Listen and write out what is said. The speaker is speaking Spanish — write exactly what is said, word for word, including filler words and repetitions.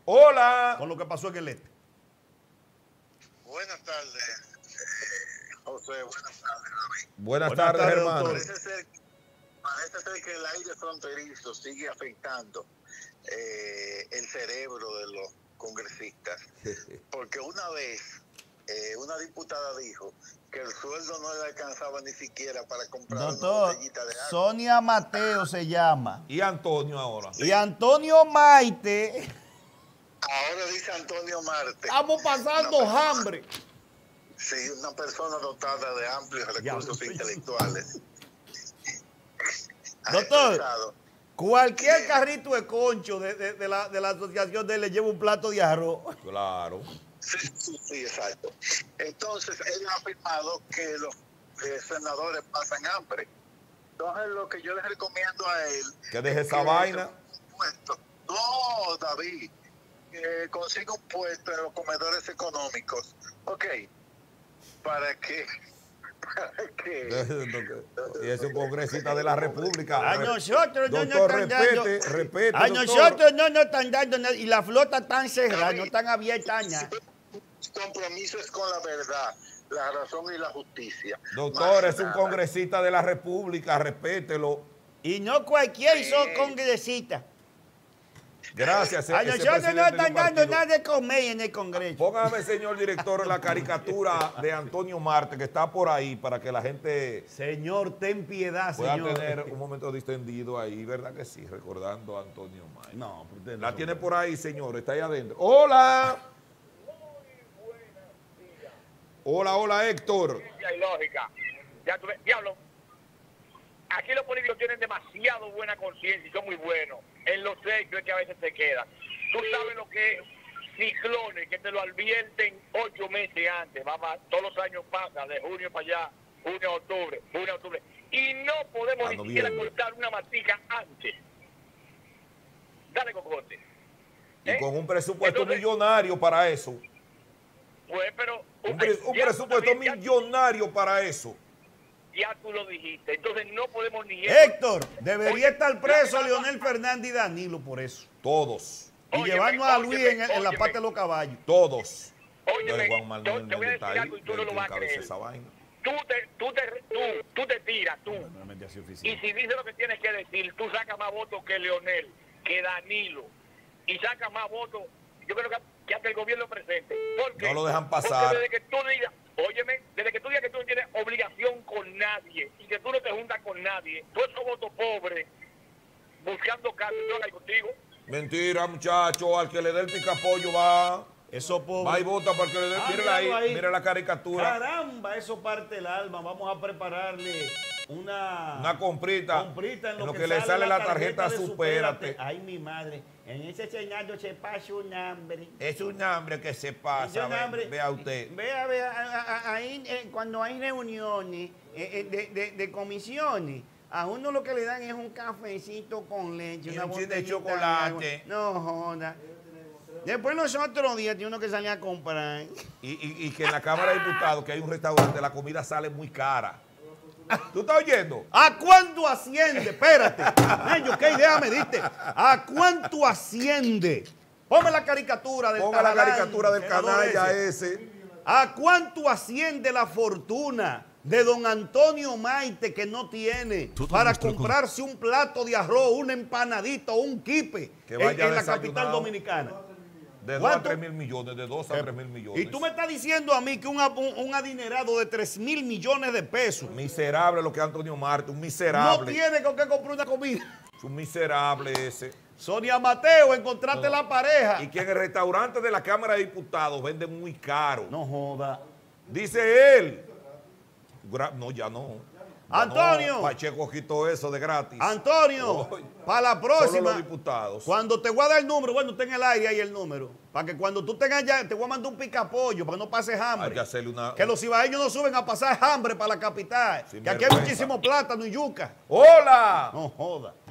Hola. Con lo que pasó en el este. Buenas tardes, eh, José. Buenas tardes, David. Buenas, Buenas tardes, tardes, hermano. doctor. Parece ser, parece ser que el aire fronterizo sigue afectando eh, el cerebro de los congresistas. Porque una vez eh, una diputada dijo que el sueldo no le alcanzaba ni siquiera para comprar una Doctor, botellita de agua. Sonia Mateo se llama. Y Antonio ahora. Y Antonio Maite. Ahora dice Antonio Marte. Estamos pasando Una hambre. Sí, una persona dotada de amplios recursos Ya. intelectuales. Ha Doctor, expresado Cualquier que- carrito de concho de, de- de la, de la asociación de él le lleva un plato de arroz. Claro. Sí, sí, sí, exacto. Entonces, él ha afirmado que los eh, senadores pasan hambre. Entonces, lo que yo les recomiendo a él... Que deje es esa vaina. un puesto. No, David, que consiga un puesto en los comedores económicos. Ok, para que... Para que... Y es un congresista de la República. A nosotros no nos Doctor, están dando. respete, respete, A doctor. nosotros no nos están dando nada. Y la flota está cerrada, no están abiertas nada. Compromiso es con la verdad, la razón y la justicia. Doctor, Más es un nada. congresista de la República, respételo. Y no cualquiera Sí. son congresistas. Gracias. A ese nosotros no presidente de un están dando partido. nada de comer en el Congreso. Póngame, señor director, la caricatura de Antonio Marte, que está por ahí, para que la gente Señor, ten piedad, pueda señor. tener un momento distendido ahí, ¿verdad que sí? Recordando a Antonio Marte. No, pero usted no La son- tiene por ahí, señor, está ahí adentro. ¡Hola! Hola, hola, Héctor. ciencia y lógica. Ya tú ves, diablo. Aquí los políticos tienen demasiado buena conciencia y son muy buenos. En los hechos es que a veces se quedan. Tú sabes lo que es ciclones, que te lo advierten ocho meses antes. Vamos, todos los años pasan, de junio para allá, junio a octubre, junio a octubre. Y no podemos A ni siquiera noviembre. cortar una matica antes. Dale, cocote. Y ¿Eh? con un presupuesto Entonces, millonario para eso. Pues, pero... Un, pre- un ya- presupuesto ya- millonario para eso. Ya tú lo dijiste. Entonces no podemos ni... Héctor, debería Oye, estar preso la- Leonel Fernández y Danilo por eso. Todos, Y Óyeme, llevarnos a óyeme, Luis en, el- en la óyeme. parte de los caballos. todos. Óyeme, Entonces, Juan Manuel te- te voy a Méndez decir está ahí, algo y tú no el lo que vas a encabeza creer. esa vaina. Tú te, tú te, tú, tú te tiras, tú. Realmente así Y oficial. si dices lo que tienes que decir, tú sacas más votos que Leonel, que Danilo. Y sacas más votos, yo creo que, que hasta el gobierno presente. ¿Por qué? No lo dejan pasar. Porque desde que tú digas, óyeme, desde que tú digas que tú no tienes obligación con nadie y que tú no te juntas con nadie, tú esos votos pobres, buscando cargos, yo hablo contigo. Mentira, muchacho, al que le dé el picapollo va. Eso pobre. Va y vota para que le dé. Ah, Mírala ahí, míralo ahí. mira la caricatura. Caramba, eso parte el alma. Vamos a prepararle una, Una comprita. comprita en lo, en lo que, que le sale la tarjeta de Supérate. Ay, mi madre. En ese escenario se pasa un hambre. Es un hambre que se Es pasa, un ve- hambre. vea usted. Vea, vea, a- a- ahí, eh, cuando hay reuniones eh, eh, de, de- de comisiones, a uno lo que le dan es un cafecito con leche, Y una un chin de botellita chocolate. agua. No joda. Después los otros días tiene uno que salir a comprar. Y, y- y que en la Cámara de Diputados, que hay un restaurante, la comida sale muy cara. ¿Tú estás oyendo? ¿A cuánto asciende? Espérate. Ellos, ¿qué idea me diste? ¿A cuánto asciende? Ponme la caricatura del Ponga la Tajalán, caricatura del senador canalla ese. ese. ¿A cuánto asciende la fortuna de don Antonio Maite que no tiene Todo para nuestro comprarse un plato de arroz, una empanadita o un quipe Que en, vaya en la desayunado. capital dominicana? De dos a ¿Cuánto? tres mil millones, de dos a tres mil millones. Y tú me estás diciendo a mí que un, un- un adinerado de tres mil millones de pesos Miserable lo que es Antonio Marte, un no miserable. tiene con qué comprar una comida. Es un miserable ese. Sonia Mateo, encontraste No. la pareja. Y que en el restaurante de la Cámara de Diputados venden muy caro. No joda. Dice él. Gra- No, ya no. Ya Antonio. no. Pacheco quitó eso de gratis. Antonio, Oye, para la Solo próxima, los diputados. cuando te voy a dar el número, bueno, ten el aire ahí el número, para que cuando tú tengas ya, te voy a mandar un picapollo para que no pases Hay hambre. que hacerle una. Que los cibaeños no suben a pasar hambre para la capital. Sin que aquí hay vergüenza. muchísimo plátano y yuca. ¡Hola! No joda.